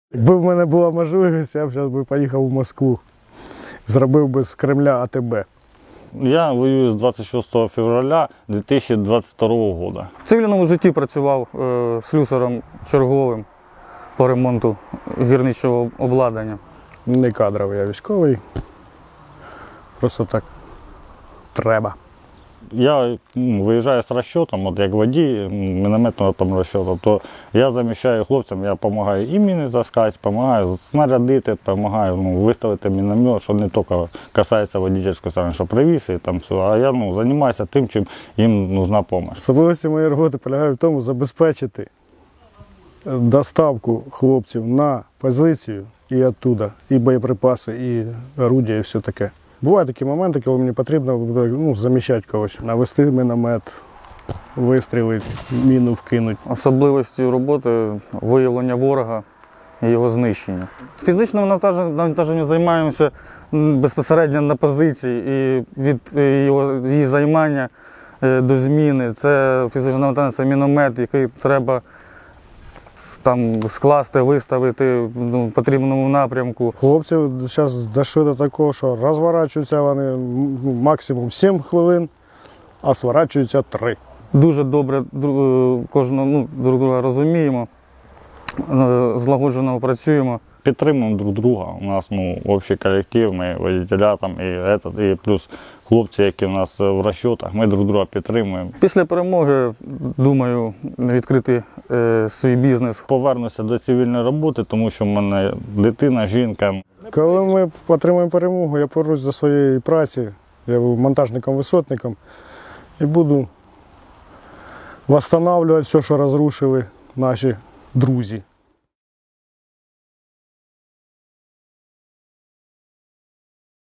Якби в мене була можливість, я б зараз поїхав у Москву. Зробив би з Кремля АТБ. Я воюю з 26 февраля 2022 року. В цивільному житті працював слюсарем черговим по ремонту гірничого обладнання. Не кадровий, я військовий. Просто так треба. Я виїжджаю з розчетом, от як водій мінометного там розчету, то я заміщаю хлопцям, я допомагаю і міни таскати, допомагаю снарядити, допомагаю виставити міномет, що не тільки касається водительської сторони, що привіз і там все, а я займаюся тим, чим їм потрібна допомога. Особливості моєї роботи полягають в тому, забезпечити доставку хлопців на позицію і оттуда, і боєприпаси, і орудія, і все таке. Бувають такі моменти, коли мені потрібно заміщати когось, навести міномет, вистрілити, міну вкинути. Особливості роботи – виявлення ворога і його знищення. Фізичним навантаженням займаємося безпосередньо на позиції і від її займання до зміни. Це фізичне навантаження, це міномет, який треба там скласти, виставити в потрібному напрямку. Хлопці зараз дійшли до такого, що розворачуються вони максимум 7 хвилин, а сворачуються 3. Дуже добре кожного друг друга розуміємо, злагоджено працюємо. Підтримуємо друг друга. У нас общий колектив, ми водителя там, і плюс хлопці, які у нас в розчетах, ми друг друга підтримуємо. Після перемоги, думаю, відкрити свій бізнес. Повернуся до цивільної роботи, тому що в мене дитина, жінка. Коли ми отримаємо перемогу, я повернусь до своєї праці, я був монтажником-висотником і буду відновлювати все, що розрушили наші друзі.